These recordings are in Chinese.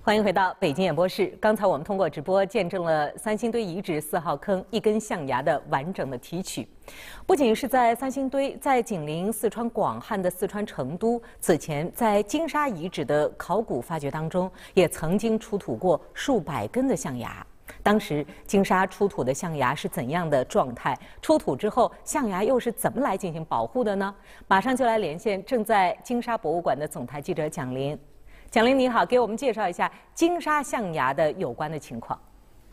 欢迎回到北京演播室。刚才我们通过直播见证了三星堆遗址4号坑一根象牙的完整的提取。不仅是在三星堆，在紧邻四川广汉的四川成都，此前在金沙遗址的考古发掘当中，也曾经出土过数百根的象牙。当时金沙出土的象牙是怎样的状态？出土之后，象牙又是怎么来进行保护的呢？马上就来连线正在金沙博物馆的总台记者蒋林。蒋林你好，给我们介绍一下金沙象牙的有关的情况。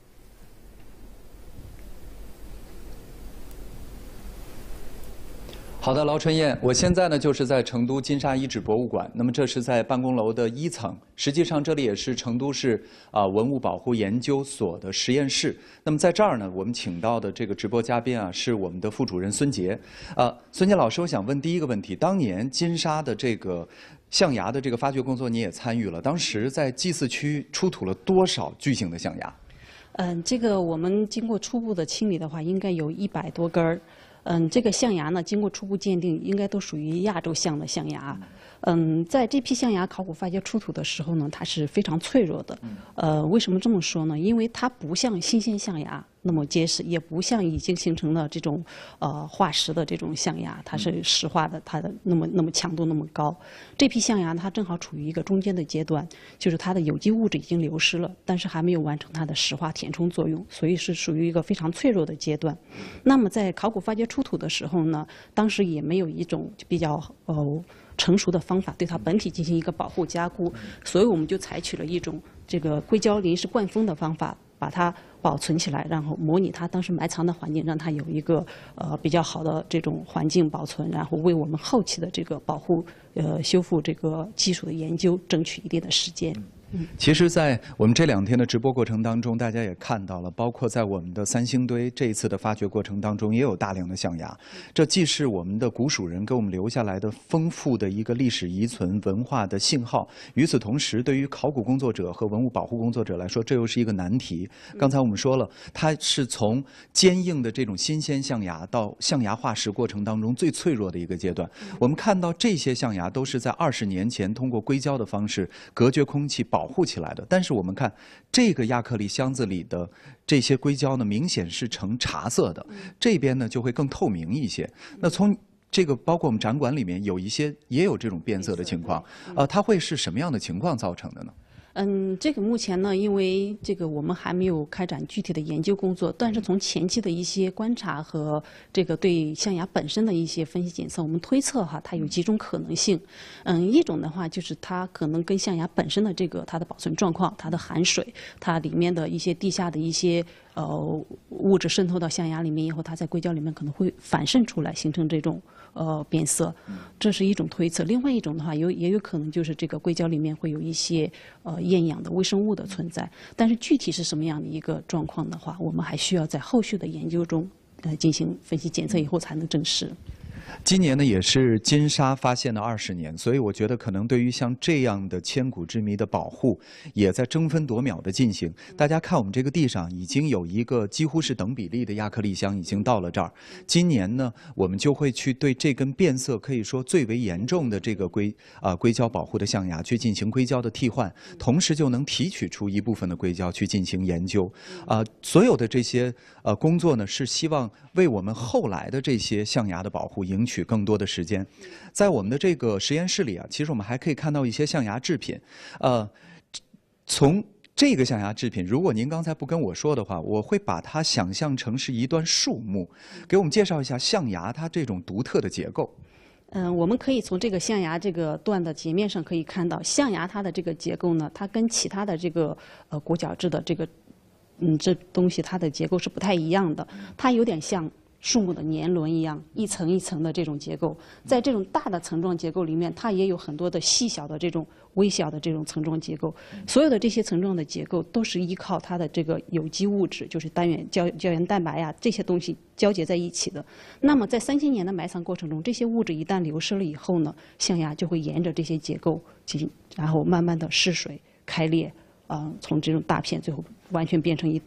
好的，劳春燕，我现在呢就是在成都金沙遗址博物馆。那么这是在办公楼的1层，实际上这里也是成都市文物保护研究所的实验室。那么在这儿呢，我们请到的这个直播嘉宾啊，是我们的副主任孙杰。孙杰老师，我想问第一个问题：当年金沙的这个象牙的这个发掘工作你也参与了，当时在祭祀区出土了多少巨型的象牙？ 这个我们经过初步的清理的话，应该有100多根儿。这个象牙呢，经过初步鉴定，应该都属于亚洲象的象牙。在这批象牙考古发掘出土的时候呢，它是非常脆弱的。为什么这么说呢？因为它不像新鲜象牙那么结实，也不像已经形成了这种化石的这种象牙，它是石化的，它的那么强度那么高。这批象牙它正好处于一个中间的阶段，就是它的有机物质已经流失了，但是还没有完成它的石化填充作用，所以是属于一个非常脆弱的阶段。那么在考古发掘出土的时候呢，当时也没有一种比较成熟的方法对它本体进行一个保护加固，所以我们就采取了一种这个硅胶临时灌封的方法，把它保存起来，然后模拟它当时埋藏的环境，让它有一个比较好的这种环境保存，然后为我们后期的这个保护修复这个技术的研究争取一定的时间。 其实，在我们这2天的直播过程当中，大家也看到了，包括在我们的三星堆这一次的发掘过程当中，也有大量的象牙。这既是我们的古蜀人给我们留下来的丰富的一个历史遗存文化的信号，与此同时，对于考古工作者和文物保护工作者来说，这又是一个难题。刚才我们说了，它是从坚硬的这种新鲜象牙到象牙化石过程当中最脆弱的一个阶段。我们看到这些象牙都是在20年前通过硅胶的方式隔绝空气保护起来的，但是我们看这个亚克力箱子里的这些硅胶呢，明显是呈茶色的，这边呢就会更透明一些。那从这个包括我们展馆里面有一些也有这种变色的情况，它会是什么样的情况造成的呢？ 这个目前呢，因为这个我们还没有开展具体的研究工作，但是从前期的一些观察和这个对象牙本身的一些分析检测，我们推测它有几种可能性。一种的话就是它可能跟象牙本身的这个它的保存状况、它的含水、它里面的一些地下的一些物质渗透到象牙里面以后，它在硅胶里面可能会反渗出来，形成这种变色，这是一种推测。另外一种的话，也有可能就是这个硅胶里面会有一些厌氧的微生物的存在，但是具体是什么样的一个状况的话，我们还需要在后续的研究中进行分析检测以后才能证实。 今年呢也是金沙发现的20年，所以我觉得可能对于像这样的千古之谜的保护，也在争分夺秒的进行。大家看我们这个地上已经有一个几乎是等比例的亚克力箱已经到了这儿。今年呢，我们就会去对这根变色可以说最为严重的这个硅胶保护的象牙去进行硅胶的替换，同时就能提取出一部分的硅胶去进行研究。所有的这些工作呢，是希望为我们后来的这些象牙的保护赢取更多的时间。在我们的这个实验室里啊，其实我们还可以看到一些象牙制品。从这个象牙制品，如果您刚才不跟我说的话，我会把它想象成是一段树木。给我们介绍一下象牙它这种独特的结构。 我们可以从这个象牙这个段的截面上可以看到，象牙它的这个结构呢，它跟其他的这个裹角质的这个这东西它的结构是不太一样的，它有点像树木的年轮一样，一层一层的这种结构。在这种大的层状结构里面，它也有很多的细小的这种微小的这种层状结构。所有的这些层状的结构都是依靠它的这个有机物质，就是单元胶原蛋白呀这些东西交结在一起的。那么在3000年的埋藏过程中，这些物质一旦流失了以后呢，象牙就会沿着这些结构进行，然后慢慢的失水开裂，从这种大片最后完全变成一堆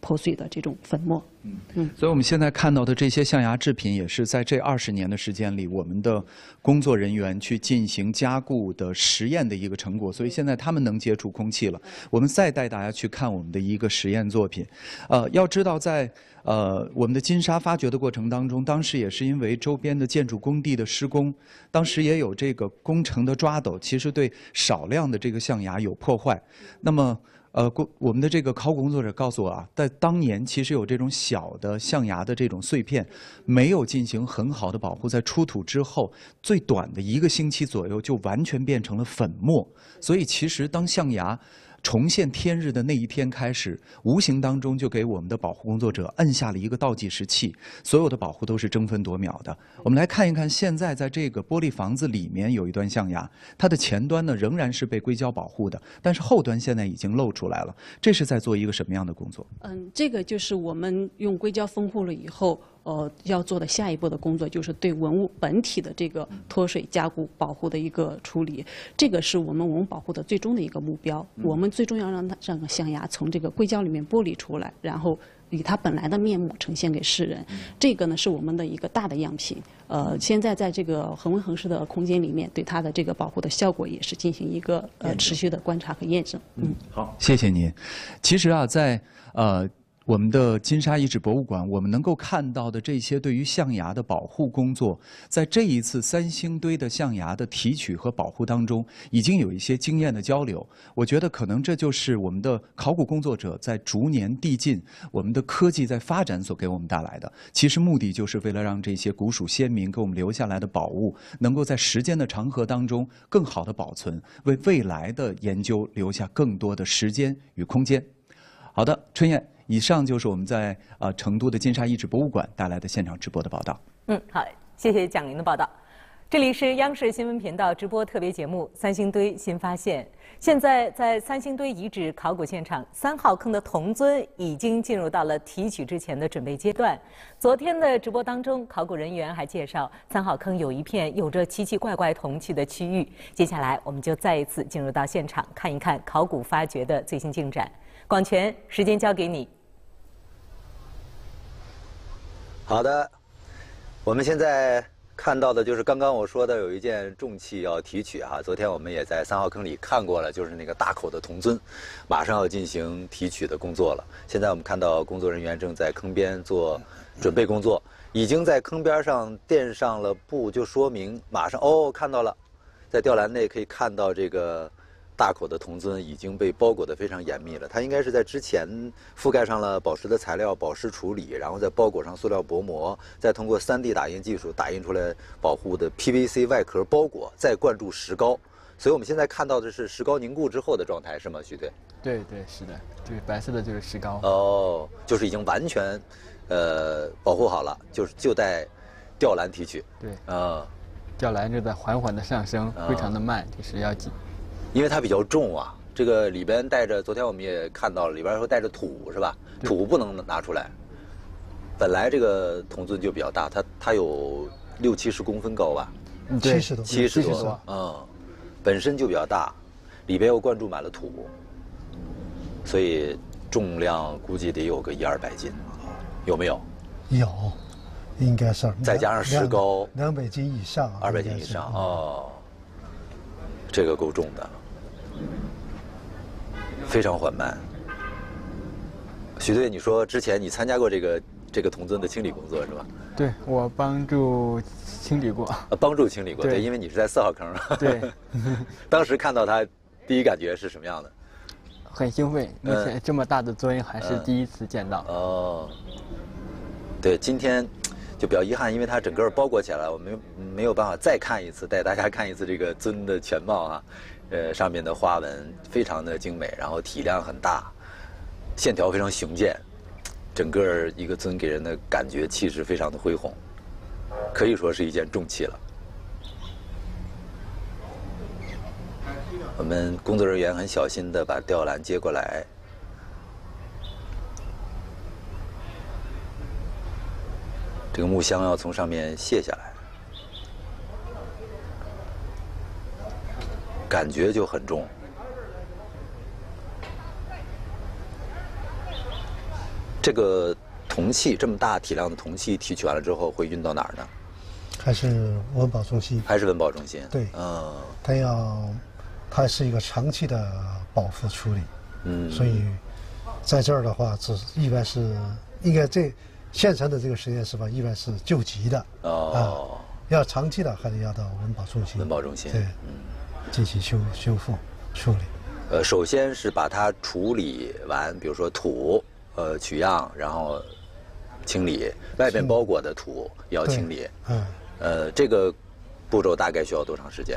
破碎的这种粉末。 所以我们现在看到的这些象牙制品，也是在这20年的时间里，我们的工作人员去进行加固的实验的一个成果。所以现在他们能接触空气了。我们再带大家去看我们的一个实验作品。要知道在我们的金沙发掘的过程当中，当时也是因为周边的建筑工地的施工，当时也有这个工程的抓斗，其实对少量的这个象牙有破坏。那么我们的这个考古工作者告诉我啊，在当年其实有这种小的象牙的这种碎片，没有进行很好的保护，在出土之后，最短的1个星期左右就完全变成了粉末。所以其实当象牙重现天日的那一天开始，无形当中就给我们的保护工作者摁下了一个倒计时器，所有的保护都是争分夺秒的。我们来看一看，现在在这个玻璃房子里面有一段象牙，它的前端呢仍然是被硅胶保护的，但是后端现在已经露出来了。这是在做一个什么样的工作？ 这个就是我们用硅胶封护了以后，要做的下一步的工作就是对文物本体的这个脱水加固保护的一个处理。这个是我们文物保护的最终的一个目标。我们最终要让象牙从这个硅胶里面剥离出来，然后以它本来的面目呈现给世人。这个呢是我们的一个大的样品。现在在这个恒温恒湿的空间里面，对它的这个保护的效果也是进行一个持续的观察和验证。 好，谢谢您。其实啊，在我们的金沙遗址博物馆，我们能够看到的这些对于象牙的保护工作，在这一次3星堆的象牙的提取和保护当中，已经有一些经验的交流。我觉得可能这就是我们的考古工作者在逐年递进，我们的科技在发展所给我们带来的。其实目的就是为了让这些古蜀先民给我们留下来的宝物，能够在时间的长河当中更好的保存，为未来的研究留下更多的时间与空间。好的，春燕。以上就是我们在成都的金沙遗址博物馆带来的现场直播的报道。 好，谢谢蒋琳的报道。这里是央视新闻频道直播特别节目《三星堆新发现》。现在在三星堆遗址考古现场，3号坑的铜尊已经进入到了提取之前的准备阶段。昨天的直播当中，考古人员还介绍3号坑有一片有着奇奇怪怪铜器的区域。接下来，我们就再一次进入到现场，看一看考古发掘的最新进展。广权，时间交给你。 好的，我们现在看到的就是刚刚我说的有一件重器要提取哈。昨天我们也在3号坑里看过了，就是那个大口的铜尊，马上要进行提取的工作了。现在我们看到工作人员正在坑边做准备工作，已经在坑边上垫上了布，就说明马上看到了，在吊篮内可以看到这个大口的铜尊已经被包裹得非常严密了。它应该是在之前覆盖上了宝石的材料，保湿处理，然后再包裹上塑料薄膜，再通过3D 打印技术打印出来保护的 PVC 外壳包裹，再灌注石膏。所以我们现在看到的是石膏凝固之后的状态，是吗，徐队？ 对，是的，对，白色的就是石膏。 就是已经完全保护好了，就待吊篮提取。 对，吊篮就在缓缓的上升，非常的慢，就是要因为它比较重啊，这个里边带着，昨天我们也看到了，里边会带着土是吧？土不能拿出来。本来这个铜尊就比较大，它有60-70公分高吧？70多，本身就比较大，里边又灌注满了土，所以重量估计得有个100-200斤，有没有？ 有，应该是。 再加上石膏 ，200斤以上 ，200斤以上这个够重的。非常缓慢。徐队，你说之前你参加过这个铜尊的清理工作是吧？ 对，我帮助清理过。 帮助清理过，对，因为你是在4号坑。 对。 当时看到它，第一感觉是什么样的？ 很兴奋，而且这么大的尊还是第一次见到。 对，今天就比较遗憾，因为它整个包裹起来，我们没有办法再看一次，带大家看一次这个尊的全貌啊。上面的花纹非常的精美，然后体量很大，线条非常雄健，整个一个尊给人的感觉气势非常的恢宏，可以说是一件重器了。我们工作人员很小心地把吊篮接过来，这个木箱要从上面卸下来。感觉就很重， 这个铜器这么大体量的铜器提取完了之后会运到哪儿呢？ 还是文保中心。 还是文保中心？ 对，它是一个长期的保护处理，所以在这儿的话，一般是应该现成的这个实验室吧，一般是救急的要长期的还得要到文保中心。 文保中心对，进行修复处理。 首先是把它处理完，比如说土，取样，然后清理外边包裹的土也要清理。这个步骤大概需要多长时间？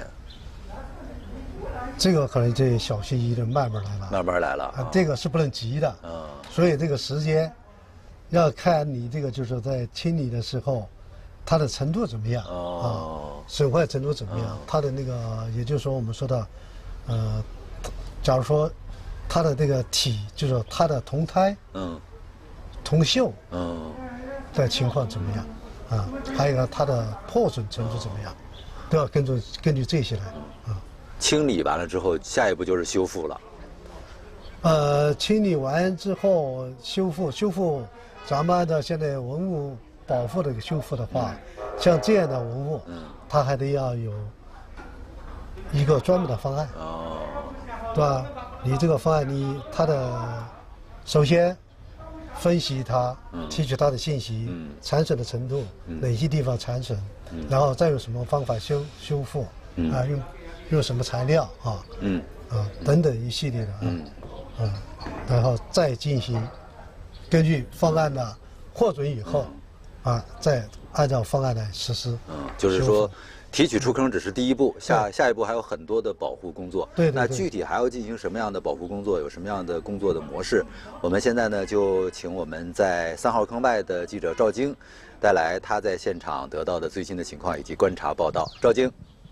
这个可能这小心翼翼的慢慢来了。 慢慢来了。这个是不能急的。所以这个时间要看你这个就是在清理的时候，它的程度怎么样损坏程度怎么样？它的那个，也就是说我们说的，假如说它的这个就是它的铜胎，铜锈，的情况怎么样还有呢，它的破损程度怎么样，都要根据这些来清理完了之后，下一步就是修复了。 清理完之后修复，咱们按照现在文物保护的修复的话，像这样的文物，它还得要有一个专门的方案，对吧？你这个方案，首先分析它，提取它的信息，残损的程度，哪些地方残损，然后再用什么方法修复，用什么材料等等一系列的然后再进行根据方案的获准以后再按照方案来实施。 就是说，提取出坑只是第一步，下一步还有很多的保护工作。 对。 那具体还要进行什么样的保护工作？有什么样的工作的模式？我们现在呢，就请我们在3号坑外的记者赵晶，带来他在现场得到的最新的情况以及观察报道。赵晶。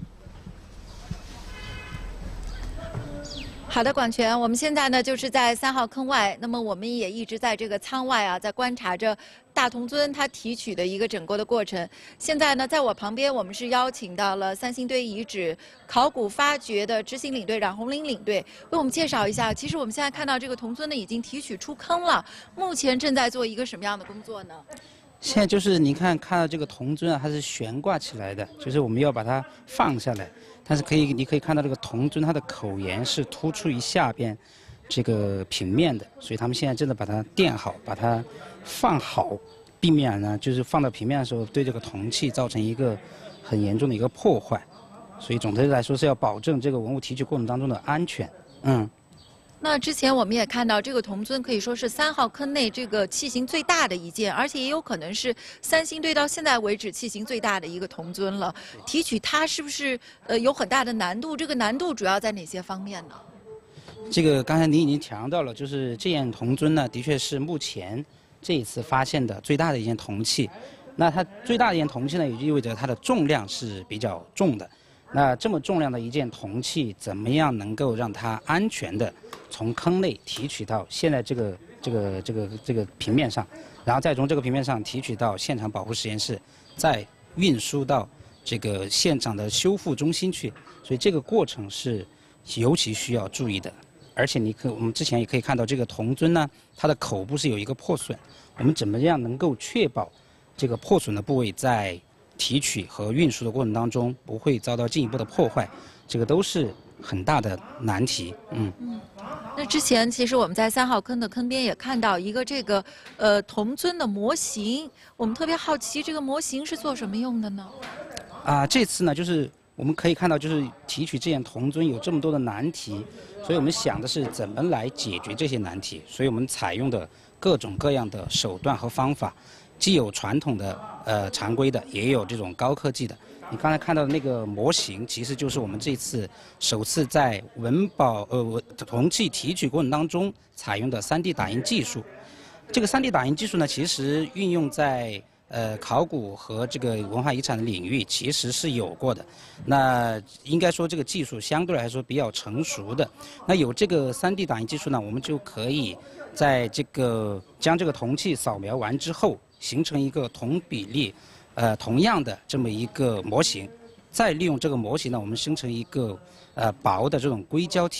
好的，广权，我们现在呢就是在3号坑外，那么我们也一直在这个舱外在观察着大铜尊它提取的一个整个的过程。现在呢，在我旁边，我们是邀请到了三星堆遗址考古发掘的执行领队冉红林领队，为我们介绍一下。其实我们现在看到这个铜尊呢已经提取出坑了，目前正在做一个什么样的工作呢？ 现在就是你看到这个铜尊它是悬挂起来的，就是我们要把它放下来。但是你可以看到这个铜尊它的口沿是突出于下边这个平面的，所以他们现在正在把它垫好，把它放好，避免呢就是放到平面的时候对这个铜器造成一个很严重的一个破坏。所以总的来说是要保证这个文物提取过程当中的安全。 那之前我们也看到，这个铜尊可以说是3号坑内这个器型最大的一件，而且也有可能是三星堆到现在为止器型最大的一个铜尊了。提取它是不是有很大的难度？这个难度主要在哪些方面呢？ 这个刚才您已经强调了，就是这件铜尊呢，的确是目前这一次发现的最大的一件铜器。那它最大的一件铜器呢，也就意味着它的重量是比较重的。那这么重量的一件铜器，怎么样能够让它安全的从坑内提取到现在这个平面上，然后再从这个平面上提取到现场保护实验室，再运输到这个现场的修复中心去。所以这个过程是尤其需要注意的。而且我们之前也可以看到，这个铜尊呢，它的口部是有一个破损，我们怎么样能够确保这个破损的部位在提取和运输的过程当中不会遭到进一步的破坏，这个都是很大的难题。 那之前其实我们在3号坑的坑边也看到一个这个铜尊的模型，我们特别好奇这个模型是做什么用的呢？ 这次呢，就是我们可以看到，就是提取这件铜尊有这么多的难题，所以我们想的是怎么来解决这些难题，所以我们采用的各种各样的手段和方法。既有传统的常规的，也有这种高科技的。你刚才看到的那个模型，其实就是我们这次首次在铜器提取过程当中采用的3D 打印技术。这个3D 打印技术呢，其实运用在考古和这个文化遗产的领域其实是有过的。那应该说这个技术相对来说比较成熟的。那有这个3D 打印技术呢，我们就可以在将这个铜器扫描完之后，形成一个同比例、同样的这么一个模型，再利用这个模型呢，我们生成一个薄的这种硅胶体，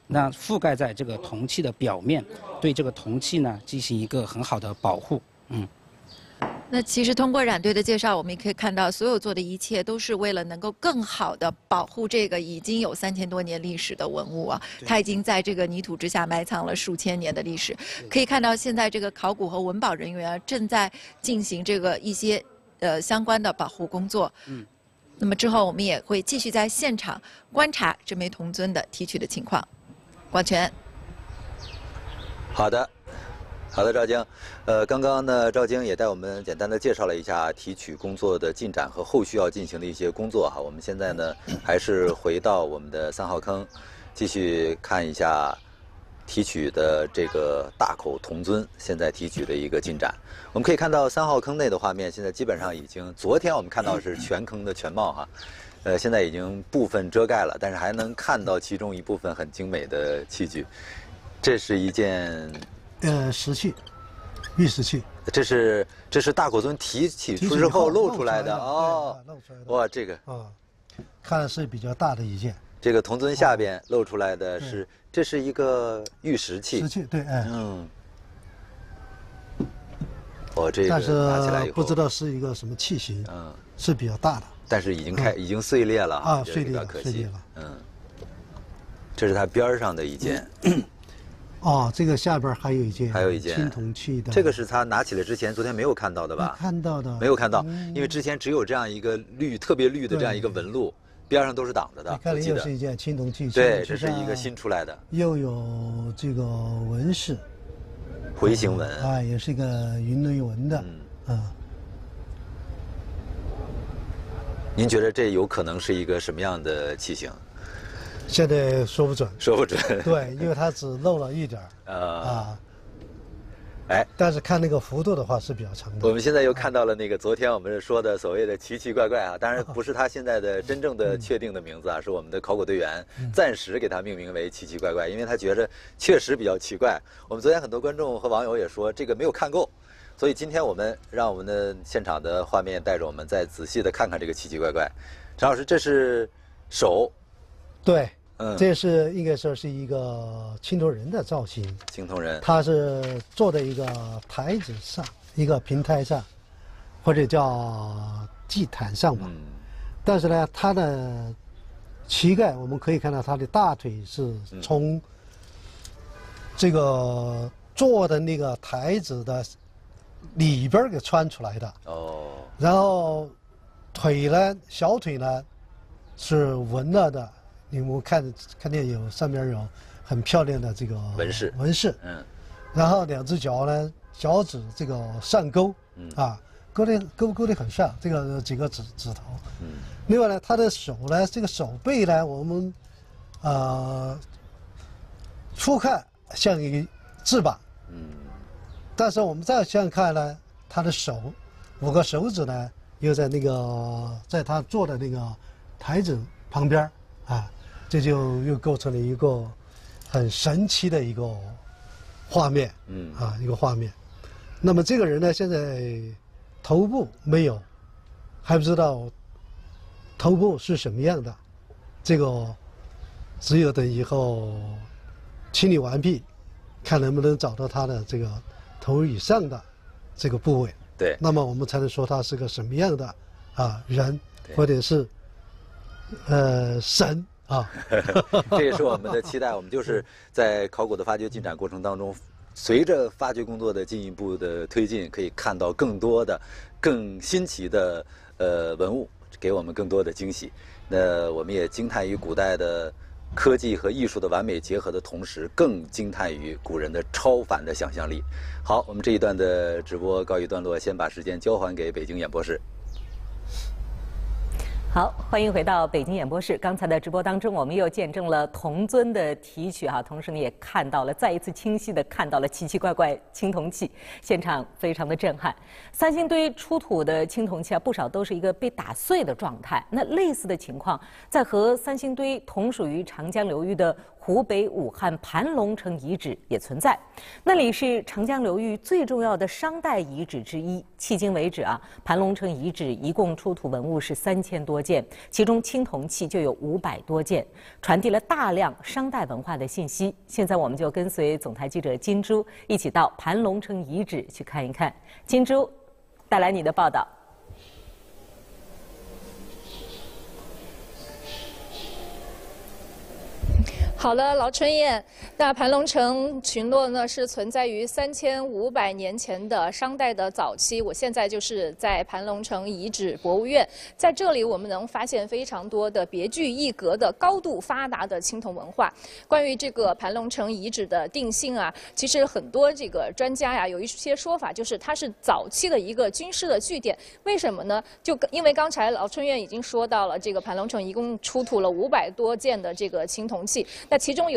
那覆盖在这个铜器的表面，对这个铜器呢进行一个很好的保护。 那其实通过冉队的介绍，我们也可以看到，所有做的一切都是为了能够更好的保护这个已经有3000多年历史的文物啊。它已经在这个泥土之下埋藏了数千年的历史。可以看到，现在这个考古和文保人员正在进行这个一些相关的保护工作。那么之后我们也会继续在现场观察这枚铜尊的提取的情况。广泉。 好的。好的，赵晶，刚刚呢，赵晶也带我们简单的介绍了一下提取工作的进展和后续要进行的一些工作哈。我们现在呢，还是回到我们的3号坑，继续看一下提取的这个大口铜尊现在提取的一个进展。我们可以看到3号坑内的画面，现在基本上已经，昨天我们看到是全坑的全貌哈，现在已经部分遮盖了，但是还能看到其中一部分很精美的器具。这是一件。 石器，玉石器。 这是大口尊提取出之后露出来的哦， 露出来的。 哇，这个啊，看是比较大的一件。 这个铜尊下边露出来的是，这是一个玉石器。 石器，对，哎。 哦，这个但是拿起来以后不知道是一个什么器型，是比较大的。 但是已经碎裂了啊，碎裂了， 可惜。这是它边上的一件。 哦，这个下边还有一件青铜器的。 这个是他拿起来之前，昨天没有看到的吧？ 看到的。 没有看到，因为之前只有这样一个特别绿的这样一个纹路，边上都是挡着的。 你看，又是一件青铜器。 对，这是一个新出来的。 又有这个纹饰， 回形纹啊，也是一个云雷纹的。 您觉得这有可能是一个什么样的器型？ 现在说不准，对，因为它只露了一点但是看那个幅度的话是比较长的。 我们现在又看到了那个昨天我们说的所谓的奇奇怪怪啊，当然不是它现在的真正的确定的名字啊，是我们的考古队员暂时给它命名为奇奇怪怪，因为他觉得确实比较奇怪。我们昨天很多观众和网友也说这个没有看够，所以今天我们让我们的现场的画面带着我们再仔细的看看这个奇奇怪怪。陈老师，这是手。 对，这是应该说是一个青铜人的造型。 青铜人， 它是坐在一个台子上，一个平台上，或者叫祭坛上吧。但是呢，它的膝盖我们可以看到，它的大腿是从这个坐的那个台子的里边给穿出来的。然后腿呢，小腿呢是纹了的。你们看见有上面有很漂亮的这个纹饰，然后2只脚呢，脚趾这个上勾，勾得很像，这个几个指头，另外呢，他的手呢，这个手背呢，我们初看像一个翅膀，但是我们再这样看呢，他的手5个手指呢，又在那个在他坐的那个台子旁边这就又构成了一个很神奇的一个画面，一个画面。那么这个人呢，现在头部没有，还不知道头部是什么样的，这个只有等以后清理完毕，看能不能找到他的这个头以上的这个部位。 对， 那么我们才能说他是个什么样的人，或者是神。 这也是我们的期待。我们就是在考古的发掘进展过程当中，随着发掘工作的进一步的推进，可以看到更多的、更新奇的文物，给我们更多的惊喜。那我们也惊叹于古代的科技和艺术的完美结合的同时，更惊叹于古人的超凡的想象力。好，我们这一段的直播告一段落，先把时间交还给北京演播室。 好，欢迎回到北京演播室。刚才的直播当中，我们又见证了铜尊的提取同时呢，也看到了再一次清晰的看到了奇奇怪怪青铜器，现场非常的震撼。三星堆出土的青铜器不少都是一个被打碎的状态。那类似的情况，在和三星堆同属于长江流域的湖北武汉盘龙城遗址也存在。那里是长江流域最重要的商代遗址之一。迄今为止啊，盘龙城遗址一共出土文物是3000多件，其中青铜器就有500多件，传递了大量商代文化的信息。现在我们就跟随总台记者金珠一起到盘龙城遗址去看一看。金珠，带来你的报道。 好的，老春燕。那盘龙城群落呢，是存在于3500年前的商代的早期。我现在就是在盘龙城遗址博物院，在这里我们能发现非常多的别具一格的高度发达的青铜文化。关于这个盘龙城遗址的定性啊，其实很多这个专家呀有一些说法，就是它是早期的一个军事的据点。为什么呢？就因为刚才老春燕已经说到了，这个盘龙城一共出土了500多件的这个青铜器。那其中有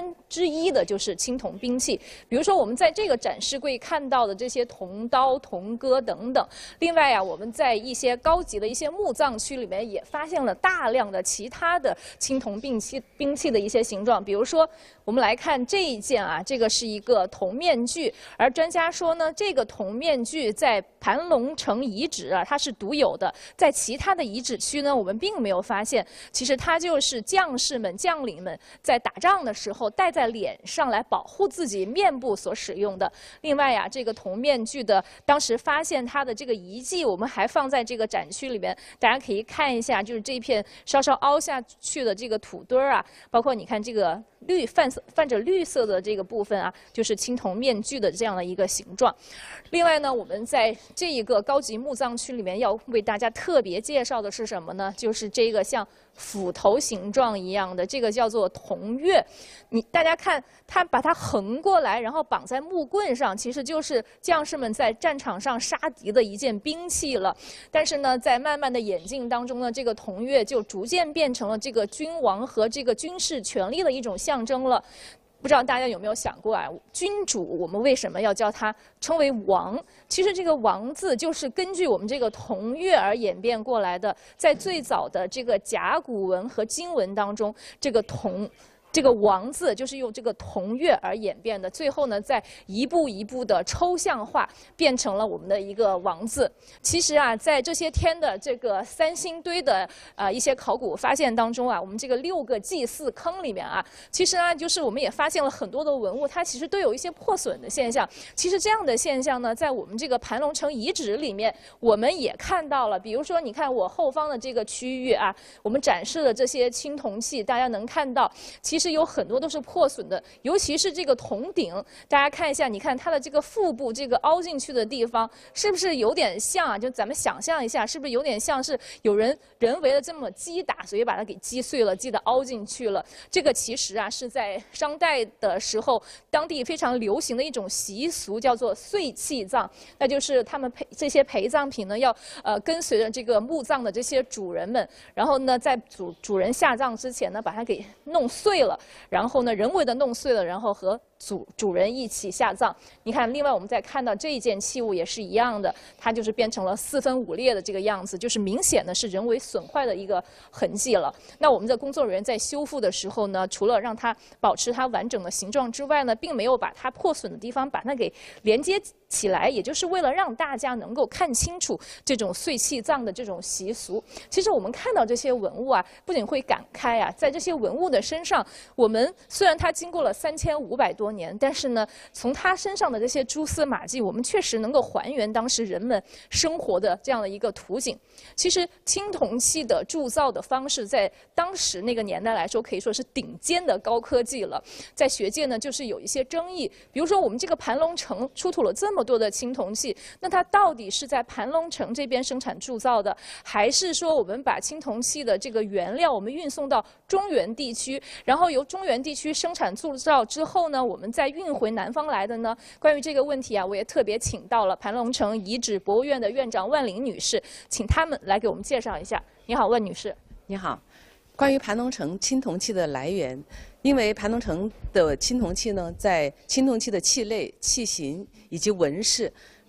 1/3的就是青铜兵器，比如说我们在这个展示柜看到的这些铜刀、铜戈等等。另外啊，我们在一些高级的一些墓葬区里面也发现了大量的其他的青铜兵器的一些形状，比如说我们来看这一件啊，这个是一个铜面具，而专家说呢，这个铜面具在盘龙城遗址啊它是独有的，在其他的遗址区呢我们并没有发现。其实它就是将士们、将领们在打仗的时候戴在脸上来保护自己面部所使用的。另外呀，这个铜面具的当时发现它的这个遗迹，我们还放在这个展区里面，大家可以看一下，就是这片稍稍凹下去的这个土堆儿啊，包括你看这个泛着绿色的这个部分啊，就是青铜面具的这样的一个形状。另外呢，我们在这一个高级墓葬区里面要为大家特别介绍的是什么呢？就是这个像斧头形状一样的，这个叫做铜钺。大家看，它把它横过来，然后绑在木棍上，其实就是将士们在战场上杀敌的一件兵器了。但是呢，在慢慢的演进当中呢，这个铜钺就逐渐变成了这个君王和这个军事权力的一种象征了。不知道大家有没有想过啊，君主我们为什么要叫他称为王？其实这个王字就是根据我们这个铜钺而演变过来的。在最早的这个甲骨文和金文当中，这个王字就是用这个铜钺而演变的，最后呢，再一步一步的抽象化，变成了我们的一个王字。其实啊，在这些天的这个三星堆的一些考古发现当中啊，我们这个6个祭祀坑里面啊，其实啊，就是我们也发现了很多的文物，它其实都有一些破损的现象。其实这样的现象呢，在我们这个盘龙城遗址里面，我们也看到了。比如说，你看我后方的这个区域啊，我们展示的这些青铜器，大家能看到，其实有很多都是破损的，尤其是这个铜鼎，大家看一下，你看它的这个腹部这个凹进去的地方，是不是有点像啊？就咱们想象一下，是不是有点像是有人为的这么击打，所以把它给击碎了，击得凹进去了？这个其实啊是在商代的时候，当地非常流行的一种习俗，叫做碎器葬。那就是他们这些陪葬品呢，要跟随着这个墓葬的这些主人们，然后呢，在主人下葬之前呢，把它给弄碎了。然后呢，人为的弄碎了，然后和主人一起下葬。你看，另外我们再看到这一件器物也是一样的，它就是变成了4分5裂的这个样子，就是明显的是人为损坏的一个痕迹了。那我们的工作人员在修复的时候呢，除了让它保持它完整的形状之外呢，并没有把它破损的地方把它给连接起来，也就是为了让大家能够看清楚这种碎器葬的这种习俗。其实我们看到这些文物啊，不仅会感慨啊，在这些文物的身上，我们虽然它经过了3500多年，但是呢，从它身上的这些蛛丝马迹，我们确实能够还原当时人们生活的这样的一个图景。其实青铜器的铸造的方式，在当时那个年代来说，可以说是顶尖的高科技了。在学界呢，就是有一些争议，比如说我们这个盘龙城出土了这么多的青铜器，那它到底是在盘龙城这边生产铸造的，还是说我们把青铜器的这个原料我们运送到中原地区，然后由中原地区生产铸造之后呢，我们再运回南方来的呢？关于这个问题啊，我也特别请到了盘龙城遗址博物院的院长万玲女士，请他们来给我们介绍一下。你好，万女士。 你好。关于盘龙城青铜器的来源，因为盘龙城的青铜器呢，在青铜器的器类、器型以及纹饰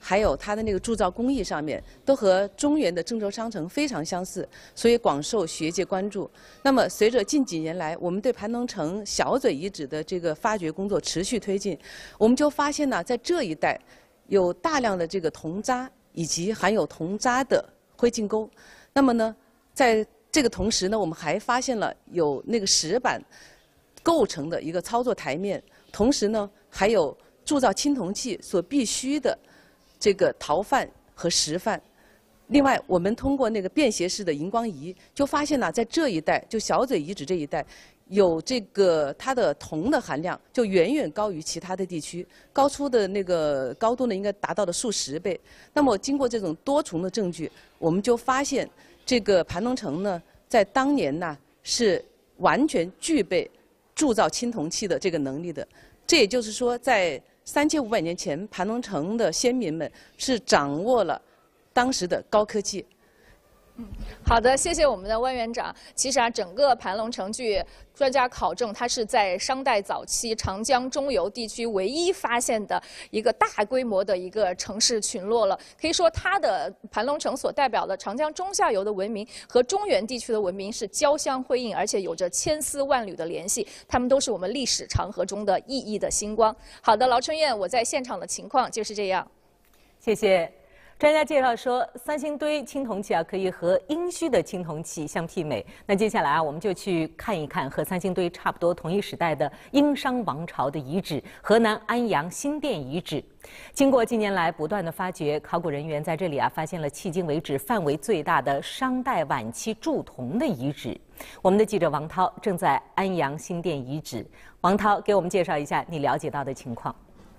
还有它的那个铸造工艺上面，都和中原的郑州商城非常相似，所以广受学界关注。那么，随着近几年来我们对盘龙城小嘴遗址的这个发掘工作持续推进，我们就发现呢，在这一带有大量的这个铜渣以及含有铜渣的灰烬沟。那么呢，在这个同时呢，我们还发现了有那个石板构成的一个操作台面，同时呢，还有铸造青铜器所必须的这个陶范和石范。另外，我们通过那个便携式的荧光仪，就发现呢，在这一带，就小嘴遗址这一带，有这个它的铜的含量就远远高于其他的地区，高出的那个高度呢，应该达到了数10倍。那么，经过这种多重的证据，我们就发现这个盘龙城呢，在当年呢是完全具备铸造青铜器的这个能力的。这也就是说，在3500年前，盘龙城的先民们是掌握了当时的高科技。 好的，谢谢我们的温园长。其实啊，整个盘龙城据专家考证，它是在商代早期长江中游地区唯一发现的一个大规模的一个城市群落了。可以说，它的盘龙城所代表的长江中下游的文明和中原地区的文明是交相辉映，而且有着千丝万缕的联系。它们都是我们历史长河中的熠熠的星光。好的，劳春燕，我在现场的情况就是这样。 谢谢。专家介绍说，三星堆青铜器可以和殷墟的青铜器相媲美。那接下来我们就去看一看和三星堆差不多同一时代的殷商王朝的遗址——河南安阳新店遗址。经过近年来不断的发掘，考古人员在这里发现了迄今为止范围最大的商代晚期铸铜的遗址。我们的记者王涛正在安阳新店遗址。王涛，给我们介绍一下你了解到的情况。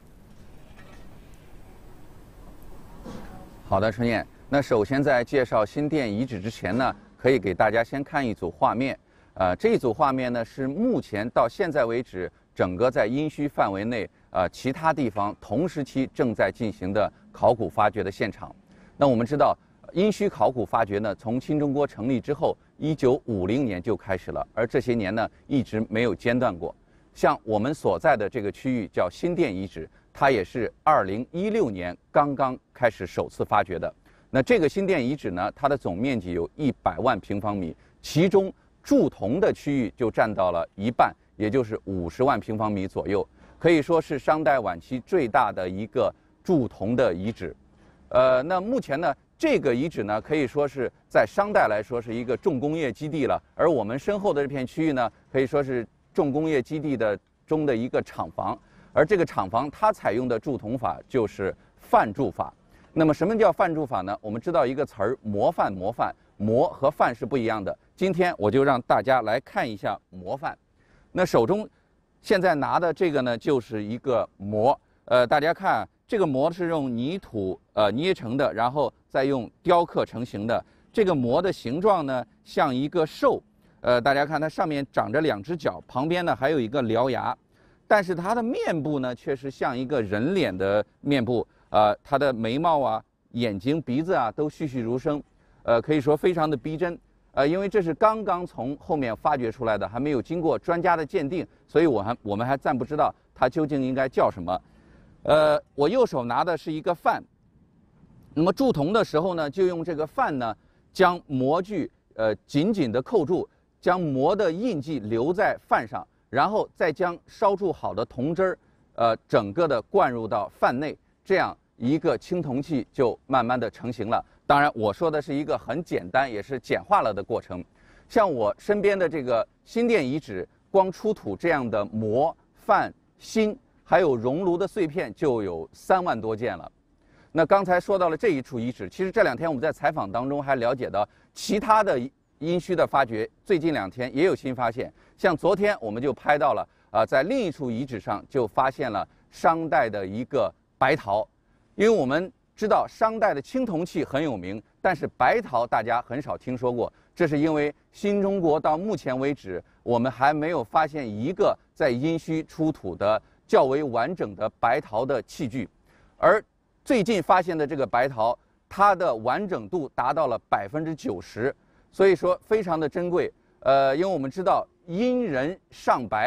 好的，春燕。那首先在介绍新店遗址之前呢，可以给大家先看一组画面。这一组画面呢是目前到现在为止整个在殷墟范围内其他地方同时期正在进行的考古发掘的现场。那我们知道，殷墟考古发掘呢，从新中国成立之后，1950年就开始了，而这些年呢一直没有间断过。像我们所在的这个区域叫新店遗址，它也是2016年刚刚开始首次发掘的。那这个新店遗址呢，它的总面积有100万平方米，其中铸铜的区域就占到了一半，也就是50万平方米左右，可以说是商代晚期最大的一个铸铜的遗址。那目前呢，这个遗址呢，可以说是在商代来说是一个重工业基地了，而我们身后的这片区域呢，可以说是重工业基地中的一个厂房。而这个厂房它采用的铸铜法就是范铸法。那么什么叫范铸法呢？我们知道一个词儿模范，模和范是不一样的。今天我就让大家来看一下模范。那手中现在拿的这个呢，就是一个模。大家看这个模是用泥土捏成的，然后再用雕刻成型的。这个模的形状呢，像一个兽。大家看它上面长着2只脚，旁边呢还有一个獠牙。但是它的面部呢，却是像一个人脸的面部，它的眉毛啊、眼睛、鼻子啊都栩栩如生，可以说非常的逼真。因为这是刚刚从后面发掘出来的，还没有经过专家的鉴定，所以我们还暂不知道它究竟应该叫什么。我右手拿的是一个范，那么铸铜的时候呢，就用这个范呢，将模具紧紧地扣住，将模的印记留在范上。然后再将烧铸好的铜汁儿，整个的灌入到范内，这样一个青铜器就慢慢的成型了。当然，我说的是一个很简单，也是简化了的过程。像我身边的这个新店遗址，光出土这样的模、范、芯，还有熔炉的碎片，就有3万多件了。那刚才说到了这一处遗址，其实这2天我们在采访当中还了解到其他的殷墟的发掘，最近2天也有新发现。像昨天我们就拍到了在另一处遗址上就发现了商代的一个白陶。因为我们知道商代的青铜器很有名，但是白陶大家很少听说过。这是因为新中国到目前为止，我们还没有发现一个在殷墟出土的较为完整的白陶的器具。而最近发现的这个白陶，它的完整度达到了90%，所以说非常的珍贵。因为我们知道殷人上白，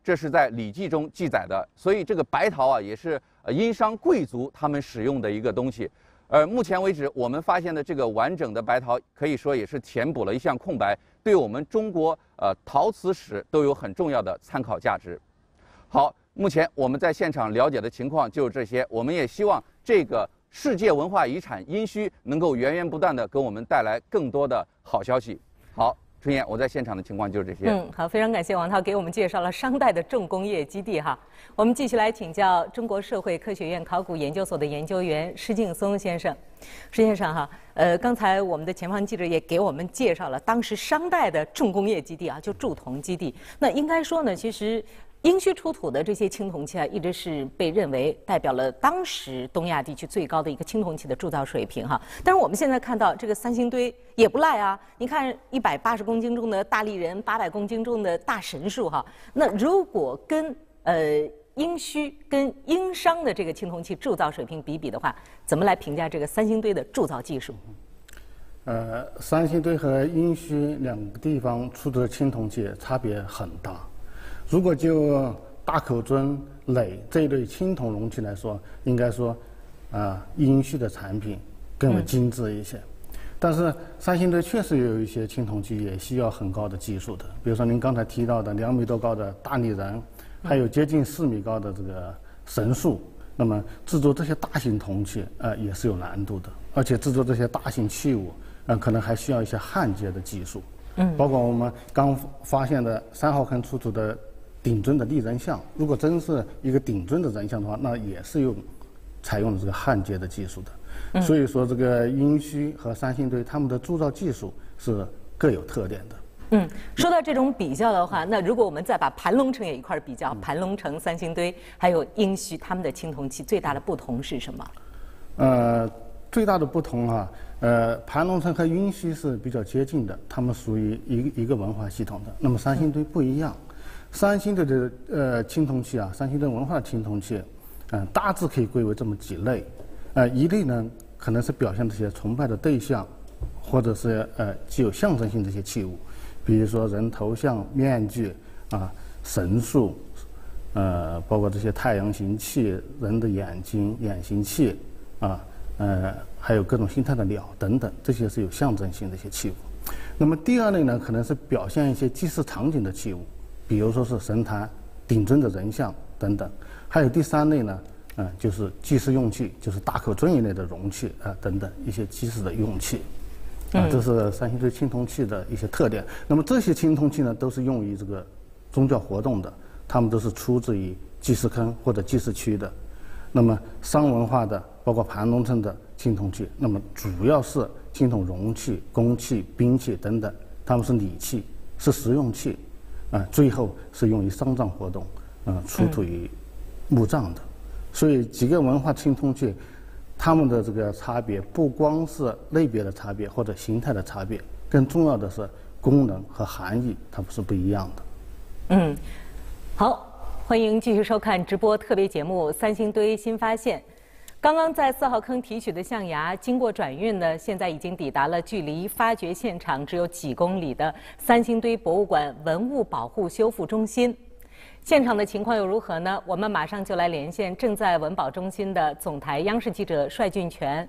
这是在《礼记》中记载的。所以这个白陶啊，也是殷商贵族他们使用的一个东西。目前为止，我们发现的这个完整的白陶，可以说也是填补了一项空白，对我们中国陶瓷史都有很重要的参考价值。好，目前我们在现场了解的情况就是这些。我们也希望这个世界文化遗产殷墟能够源源不断地给我们带来更多的好消息。好。春燕，我在现场的情况就是这些。 好，非常感谢王涛给我们介绍了商代的重工业基地哈。我们继续来请教中国社会科学院考古研究所的研究员施劲松先生。施先生哈，刚才我们的前方记者也给我们介绍了当时商代的重工业基地啊，就铸铜基地。那应该说呢，其实殷墟出土的这些青铜器啊，一直是被认为代表了当时东亚地区最高的一个青铜器的铸造水平哈。但是我们现在看到这个三星堆也不赖啊，你看180公斤重的大立人，800公斤重的大神树哈。那如果跟殷墟跟殷商的这个青铜器铸造水平比的话，怎么来评价这个三星堆的铸造技术？ 三星堆和殷墟两个地方出土的青铜器差别很大。如果就大口尊、垒这一类青铜容器来说，应该说，殷墟的产品更为精致一些。但是三星堆确实有一些青铜器也需要很高的技术的，比如说您刚才提到的2米多高的大立人，还有接近4米高的这个神树。那么制作这些大型铜器，也是有难度的，而且制作这些大型器物，可能还需要一些焊接的技术。包括我们刚发现的3号坑出土的顶尊的立人像，如果真是一个顶尊的人像的话，那也是采用了这个焊接的技术的。所以说，这个殷墟和三星堆他们的铸造技术是各有特点的。 说到这种比较的话，那如果我们再把盘龙城也一块比较，盘龙城、三星堆还有殷墟，他们的青铜器最大的不同是什么？ 最大的不同啊，盘龙城和殷墟是比较接近的，他们属于一个文化系统的。那么三星堆不一样。三星堆的青铜器啊，三星堆文化的青铜器，大致可以归为这么几类。一类呢，可能是表现这些崇拜的对象，或者是具有象征性的一些器物，比如说人头像、面具啊、神树，包括这些太阳形器、人的眼睛、眼形器啊，还有各种形态的鸟等等，这些是有象征性的一些器物。那么第二类呢，可能是表现一些祭祀场景的器物。比如说是神坛、顶尊的人像等等，还有第三类呢，就是祭祀用器，就是大口尊一类的容器等等一些祭祀的用器，这是三星堆青铜器的一些特点。那么这些青铜器呢，都是用于这个宗教活动的，它们都是出自于祭祀坑或者祭祀区的。那么商文化的，包括盘龙城的青铜器，那么主要是青铜容器、公器、兵器等等，它们是礼器，是实用器。最后是用于丧葬活动，出土于墓葬的，所以几个文化青铜器，它们的这个差别不光是类别的差别或者形态的差别，更重要的是功能和含义，它们是不一样的。 好，欢迎继续收看直播特别节目《三星堆新发现》。刚刚在4号坑提取的象牙，经过转运呢，现在已经抵达了距离发掘现场只有几公里的三星堆博物馆文物保护修复中心。现场的情况又如何呢？我们马上就来连线正在文保中心的总台央视记者帅俊全。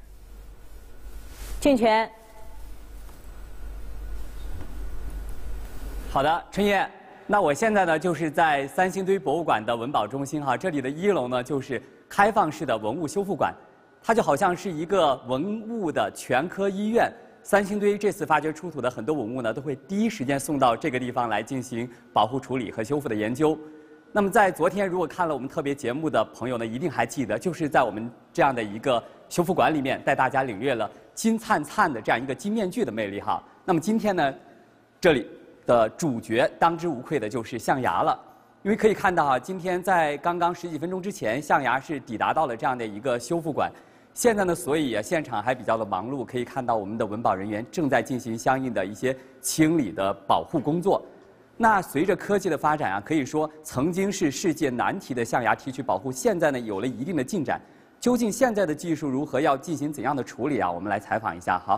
俊全， 好的，春燕。那我现在呢，就是在三星堆博物馆的文保中心哈，这里的1楼呢就是开放式的文物修复馆，它就好像是一个文物的全科医院。三星堆这次发掘出土的很多文物呢，都会第一时间送到这个地方来进行保护处理和修复的研究。那么在昨天，如果看了我们特别节目的朋友呢，一定还记得，就是在我们这样的一个修复馆里面，带大家领略了金灿灿的这样一个金面具的魅力哈。那么今天呢，这里的主角当之无愧的就是象牙了。因为可以看到今天在刚刚10几分钟之前，象牙是抵达到了这样的一个修复馆。现在呢，所以现场还比较的忙碌，可以看到我们的文保人员正在进行相应的一些清理的保护工作。那随着科技的发展可以说曾经是世界难题的象牙提取保护，现在呢有了一定的进展。究竟现在的技术如何，要进行怎样的处理我们来采访一下。好，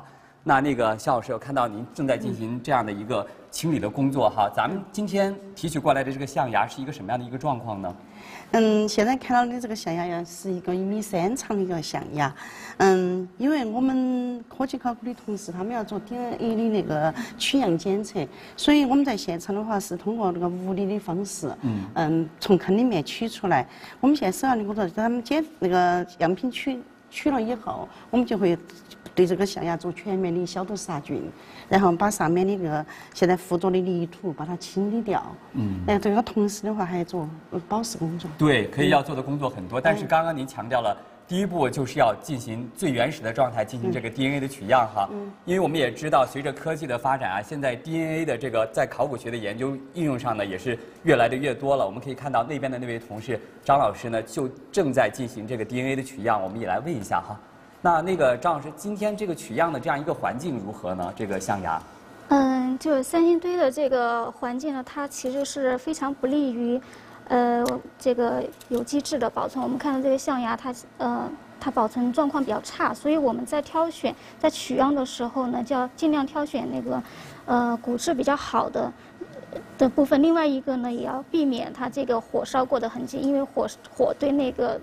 那个肖老师，我看到您正在进行这样的一个清理的工作哈。咱们今天提取过来的这个象牙是一个什么样的一个状况呢？ 现在看到的这个象牙是一个1.3米长的一个象牙。因为我们科技考古的同事他们要做 DNA 的那个取样检测，所以我们在现场的话是通过那个物理的方式，从坑里面取出来。我们现在手上的工作，他们那个样品取了以后，我们就会对这个象牙做全面的消毒杀菌，然后把上面的那个现在附着的泥土把它清理掉。这个同时的话还做保湿工作。 对，可以要做的工作很多，但是刚刚您强调了。第一步就是要进行最原始的状态进行这个 DNA 的取样哈，因为我们也知道，随着科技的发展啊，现在 DNA 的这个在考古学的研究应用上呢，也是越来的越多了。我们可以看到那边的那位同事张老师呢，就正在进行这个 DNA 的取样，我们也来问一下哈。那个张老师，今天这个取样的这样一个环境如何呢？这个象牙？ 就是三星堆的这个环境呢，它其实是非常不利于。这个有机质的保存，我们看到这个象牙它保存状况比较差，所以我们在取样的时候呢，就要尽量挑选那个骨质比较好的部分。另外一个呢，也要避免它这个火烧过的痕迹，因为火对那个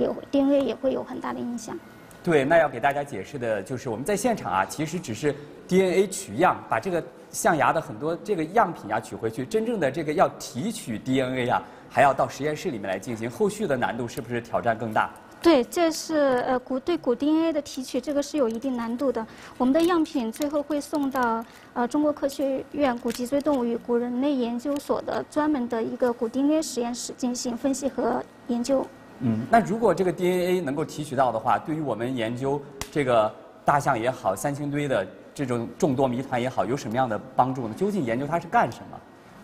DNA 也会有很大的影响。 对，那要给大家解释的就是我们在现场啊，其实只是 DNA 取样，把这个象牙的很多这个样品啊取回去，真正的这个要提取 DNA 啊。还要到实验室里面来进行，后续的难度是不是挑战更大？ 对，这是对骨 DNA 的提取，这个是有一定难度的。我们的样品最后会送到中国科学院古脊椎动物与古人类研究所的专门的一个骨 DNA 实验室进行分析和研究。 那如果这个 DNA 能够提取到的话，对于我们研究这个大象也好，三星堆的这种众多谜团也好，有什么样的帮助呢？究竟研究它是干什么？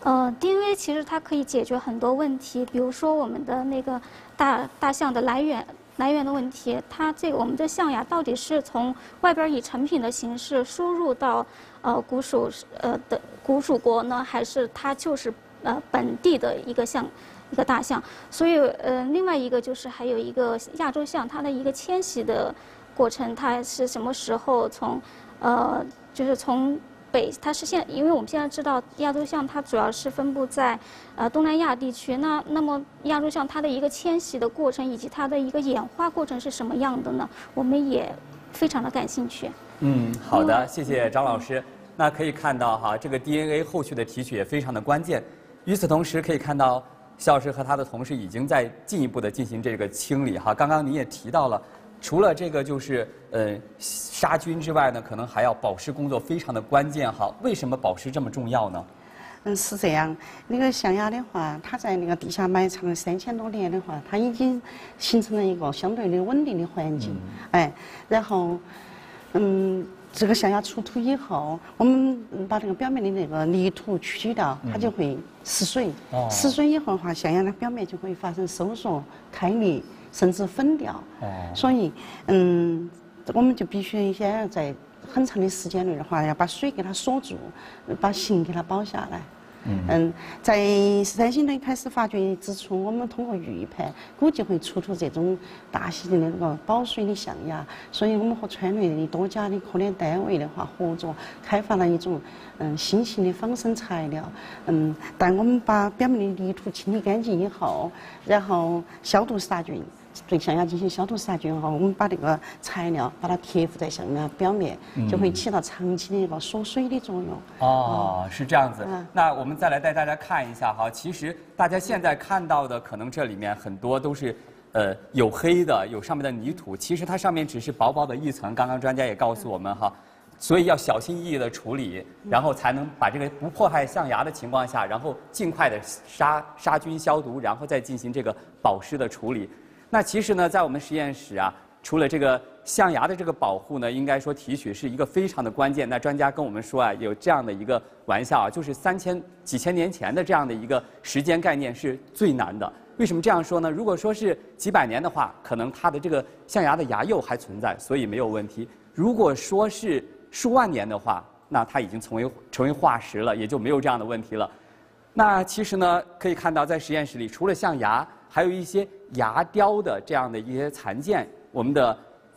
DNA 其实它可以解决很多问题，比如说我们的那个大象的来源的问题，它我们的象牙到底是从外边以成品的形式输入到古蜀国呢，还是它就是本地的一个大象？所以另外一个就是还有一个亚洲象，它的一个迁徙的过程，它是什么时候就是从它是因为我们现在知道亚洲象它主要是分布在东南亚地区，那么亚洲象它的一个迁徙的过程以及它的一个演化过程是什么样的呢？我们也非常的感兴趣。 好的，谢谢张老师。那可以看到哈，这个 DNA 后续的提取也非常的关键。与此同时，可以看到肖老师和他的同事已经在进一步的进行这个清理哈。刚刚您也提到了。除了这个就是杀菌之外呢，可能还要保湿工作非常的关键哈。为什么保湿这么重要呢？ 是这样，那个象牙的话，它在那个地下埋藏了3000多年的话，它已经形成了一个相对的稳定的环境。然后这个象牙出土以后，我们把这个表面的那个泥土去掉，它就会失水。失水以后的话，象牙的表面就会发生收缩、开裂。甚至粉掉，所以我们就必须先在很长的时间内的话，要把水给它锁住，把形给它保下来。在三星堆开始发掘之初，我们通过预判估计会出土这种大型的那个保水的象牙，所以我们和川内的多家的科研单位的话合作，开发了一种新型的仿生材料。但我们把表面的泥土清理干净以后，然后消毒杀菌。对象牙进行消毒杀菌后，我们把这个材料把它贴附在象牙表面，就会起到长期的一个锁水的作用。 是这样子。那我们再来带大家看一下哈，其实大家现在看到的可能这里面很多都是有黑的，有上面的泥土，其实它上面只是薄薄的一层。刚刚专家也告诉我们哈，所以要小心翼翼的处理，然后才能把这个不迫害象牙的情况下，然后尽快的杀菌消毒，然后再进行这个保湿的处理。那其实呢，在我们实验室啊，除了这个象牙的这个保护呢，应该说提取是一个非常的关键。那专家跟我们说啊，有这样的一个玩笑啊，就是几千年前的这样的一个时间概念是最难的。为什么这样说呢？如果说是几百年的话，可能它的这个象牙的牙釉还存在，所以没有问题。如果说是数万年的话，那它已经成为化石了，也就没有这样的问题了。那其实呢，可以看到在实验室里，除了象牙，还有一些牙雕的这样的一些残件，我们的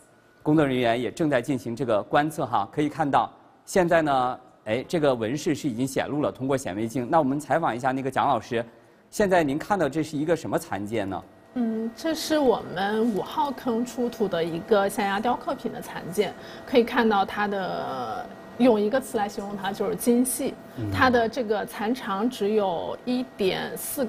工作人员也正在进行这个观测哈。可以看到，现在呢，这个纹饰是已经显露了，通过显微镜。那我们采访一下那个蒋老师，现在您看到这是一个什么残件呢？ 这是我们5号坑出土的一个象牙雕刻品的残件，可以看到它的，用一个词来形容它就是精细。它的这个残长只有1.4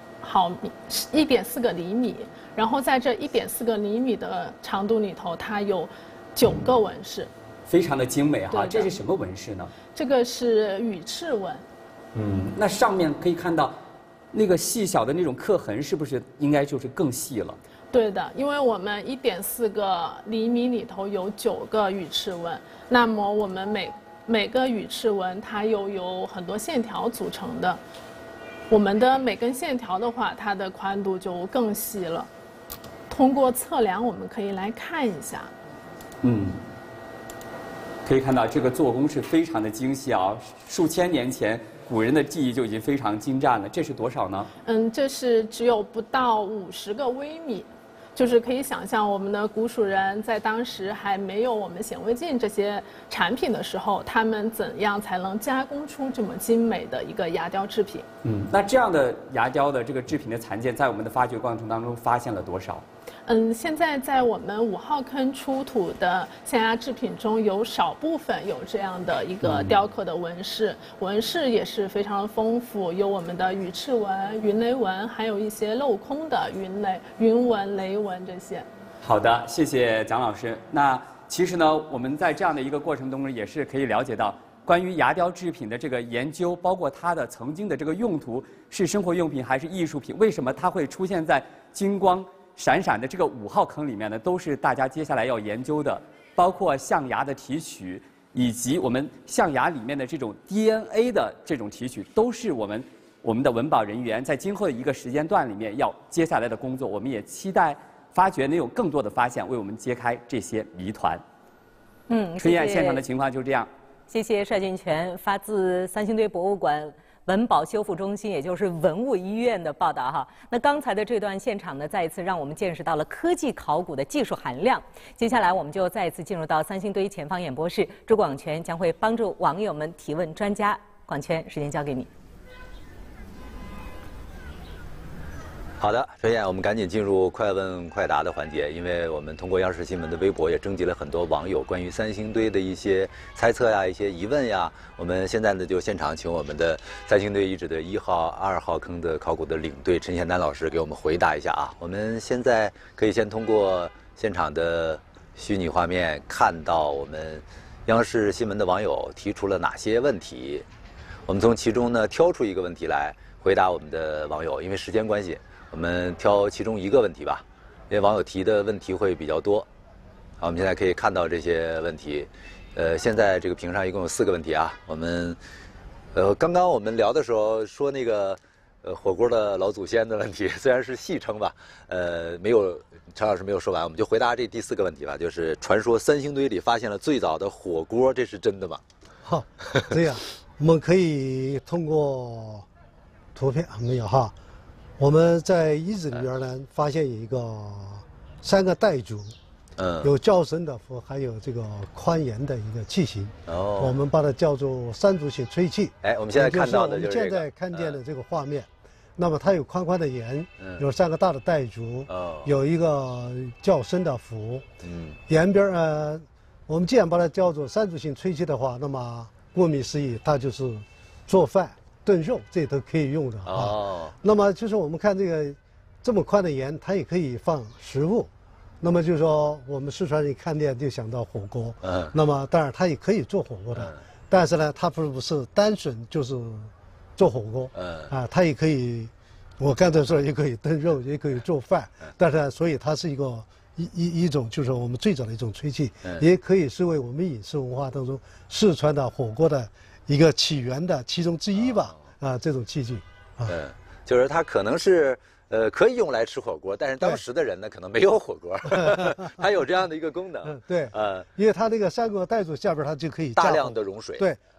个厘米，然后在这1.4个厘米的长度里头，它有9个纹饰， 非常的精美哈。这是什么纹饰呢？ 这个是羽翅纹。 那上面可以看到。那个细小的那种刻痕是不是应该就是更细了？ 对的，因为我们1.4个厘米里头有9个羽翅纹，那么我们每个羽翅纹它又有很多线条组成的，我们的每根线条的话，它的宽度就更细了。通过测量，我们可以来看一下。 可以看到这个做工是非常的精细啊，数千年前。古人的技艺就已经非常精湛了，这是多少呢？ 这是只有不到50个微米，就是可以想象我们的古蜀人在当时还没有我们显微镜这些产品的时候，他们怎样才能加工出这么精美的一个牙雕制品？ 那这样的牙雕的这个制品的残件，在我们的发掘过程当中发现了多少？ 现在在我们5号坑出土的象牙制品中，有少部分有这样的一个雕刻的纹饰，纹饰也是非常的丰富，有我们的羽翅纹、云雷纹，还有一些镂空的云纹、雷纹这些。 好的，谢谢蒋老师。那其实呢，我们在这样的一个过程中，也是可以了解到关于牙雕制品的这个研究，包括它的曾经的这个用途是生活用品还是艺术品，为什么它会出现在金光闪闪的这个5号坑里面呢，都是大家接下来要研究的，包括象牙的提取，以及我们象牙里面的这种 DNA 的这种提取，都是我们的文保人员在今后的一个时间段里面要接下来的工作。我们也期待发掘能有更多的发现，为我们揭开这些谜团。春燕现场的情况就是这样。 谢谢帅俊全发自三星堆博物馆文保修复中心，也就是文物医院的报道哈。那刚才的这段现场呢，再一次让我们见识到了科技考古的技术含量。接下来我们就再一次进入到三星堆前方演播室，朱广权将会帮助网友们提问专家。广权，时间交给你。 好的，春燕，我们赶紧进入快问快答的环节，因为我们通过央视新闻的微博也征集了很多网友关于三星堆的一些猜测呀、一些疑问呀。我们现在呢就现场请我们的三星堆遗址的1号、2号坑的考古的领队陈宪丹老师给我们回答一下啊。我们现在可以先通过现场的虚拟画面看到我们央视新闻的网友提出了哪些问题，我们从其中呢挑出一个问题来回答我们的网友，因为时间关系。我们挑其中一个问题吧，因为网友提的问题会比较多。好，我们现在可以看到这些问题。现在这个屏上一共有4个问题啊。我们，刚刚我们聊的时候说那个火锅的老祖先的问题，虽然是戏称吧，没有陈老师没有说完，我们就回答这第4个问题吧，就是传说三星堆里发现了最早的火锅，这是真的吗？ 好，这样我们可以通过图片没有哈。我们在遗址里边呢，发现有一个3个岱主，有较深的和还有这个宽檐的一个器型，我们把它叫做三足型吹器。 我们现在看到的就是我们现在看见的这个画面。那么它有宽宽的檐，有3个大的岱主，有一个较深的釜，檐边我们既然把它叫做三足型吹器的话，那么顾名思义，它就是做饭。炖肉这都可以用的啊。那么就是我们看这个这么宽的檐，它也可以放食物。那么就是说，我们四川人看见就想到火锅。那么当然它也可以做火锅的，但是呢，它不是单纯就是做火锅。它也可以，我刚才说也可以炖肉，也可以做饭。但是所以它是一种就是我们最早的一种吹器，也可以视为我们饮食文化当中四川的火锅的一个起源的其中之一吧。这种器具， 就是它可能是可以用来吃火锅，但是当时的人呢可能没有火锅，它有这样的一个功能。 对，因为它那个3个岱主下边它就可以大量的融水。 对，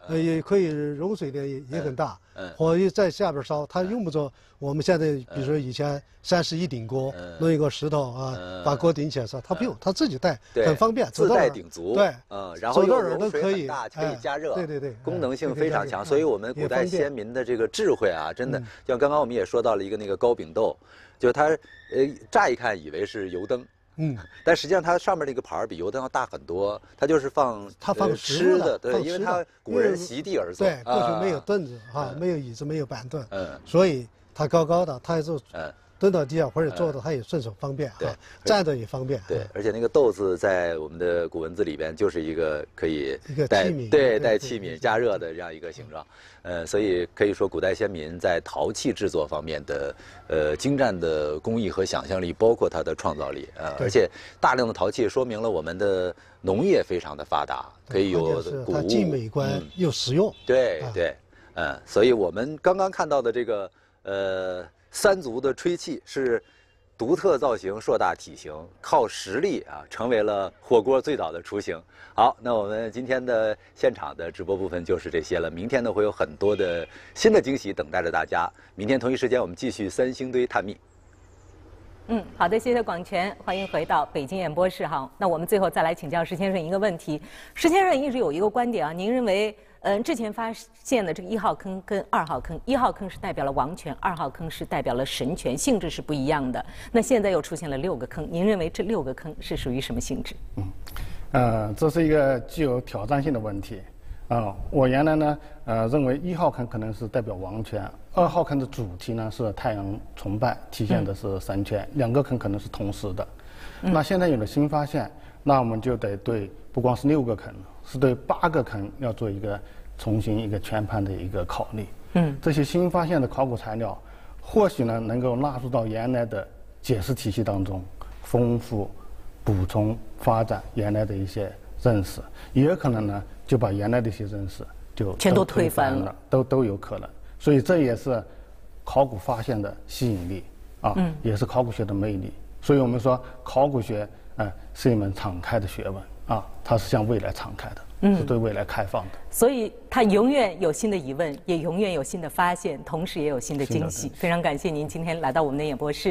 也可以融水的也很大。火一在下边烧，它用不着我们现在比如说以前31顶锅，弄一个石头啊，把锅顶起来烧，它不用，它自己带，很方便， 自带顶足。 对， 然后又融水很大，可以加热。 对， 功能性非常强。所以我们古代先民的这个智慧啊，真的，像刚刚我们也说到了一个那个高饼豆，就它乍一看以为是油灯。但实际上它上面那个盘比油灯要大很多，它就是放吃的，对，因为它古人席地而坐， 对，过去没有凳子啊，没有椅子，没有板凳，所以它高高的，它也就蹲到地上或者坐的，它也顺手方便，对，站着也方便， 对，而且那个豆字在我们的古文字里边就是一个可以带器皿， 对，带器皿加热的这样一个形状，所以可以说古代先民在陶器制作方面的精湛的工艺和想象力，包括它的创造力，而且大量的陶器说明了我们的农业非常的发达，可以有谷物， 它既美观又实用， 对，所以我们刚刚看到的这个三足的吹气是独特造型、硕大体型，靠实力啊，成为了火锅最早的雏形。好，那我们今天的现场的直播部分就是这些了。明天呢会有很多的新的惊喜等待着大家。明天同一时间我们继续三星堆探秘。 好的，谢谢广权，欢迎回到北京演播室哈。那我们最后再来请教石先生一个问题。石先生一直有一个观点啊，您认为？之前发现的这个1号坑跟2号坑，1号坑是代表了王权，2号坑是代表了神权，性质是不一样的。那现在又出现了6个坑，您认为这6个坑是属于什么性质？ 这是一个具有挑战性的问题。我原来呢，认为1号坑可能是代表王权，2号坑的主题呢是太阳崇拜，体现的是神权，2个坑可能是同时的。那现在有了新发现，那我们就得对不光是6个坑，是对8个坑要做一个重新一个全盘的一个考虑。这些新发现的考古材料，或许呢能够纳入到原来的解释体系当中，丰富、补充、发展原来的一些认识，也有可能呢就把原来的一些认识就全都推翻了， 都有可能。所以这也是考古发现的吸引力啊，也是考古学的魅力。所以我们说考古学是一门敞开的学问啊，它是向未来敞开的，是对未来开放的。 所以它永远有新的疑问，也永远有新的发现，同时也有新的惊喜。非常感谢您今天来到我们的演播室。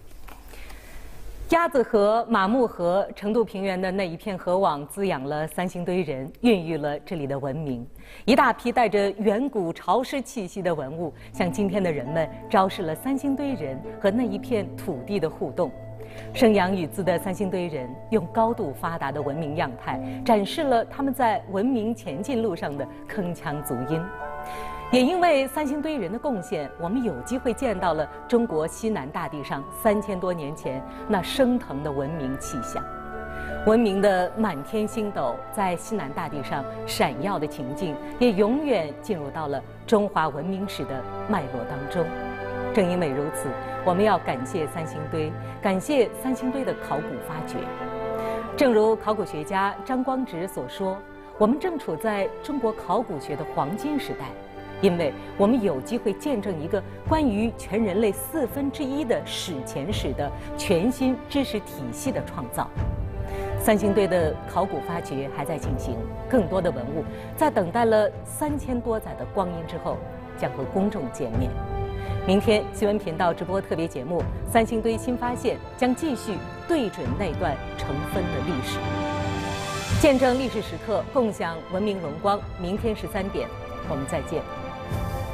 鸭子河、马木河、成都平原的那一片河网滋养了三星堆人，孕育了这里的文明。一大批带着远古潮湿气息的文物，向今天的人们昭示了三星堆人和那一片土地的互动。生养与资的三星堆人用高度发达的文明样态，展示了他们在文明前进路上的铿锵足音。也因为三星堆人的贡献，我们有机会见到了中国西南大地上3000多年前那升腾的文明气象。文明的满天星斗在西南大地上闪耀的情境，也永远进入到了中华文明史的脉络当中。正因为如此，我们要感谢三星堆，感谢三星堆的考古发掘。正如考古学家张光直所说，我们正处在中国考古学的黄金时代。因为我们有机会见证一个关于全人类1/4的史前史的全新知识体系的创造。三星堆的考古发掘还在进行，更多的文物在等待了3000多载的光阴之后，将和公众见面。明天新闻频道直播特别节目《三星堆新发现》将继续对准那段成分的历史，见证历史时刻，共享文明荣光。明天13点，我们再见。